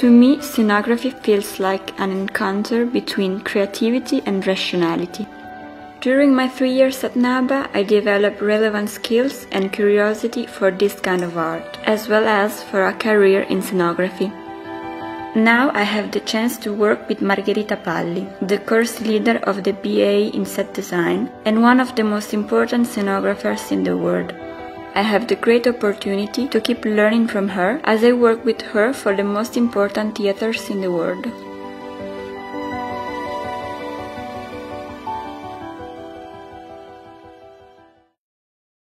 To me, scenography feels like an encounter between creativity and rationality. During my 3 years at NABA, I developed relevant skills and curiosity for this kind of art, as well as for a career in scenography. Now I have the chance to work with Margherita Palli, the course leader of the BA in Set Design and one of the most important scenographers in the world. I have the great opportunity to keep learning from her as I work with her for the most important theaters in the world.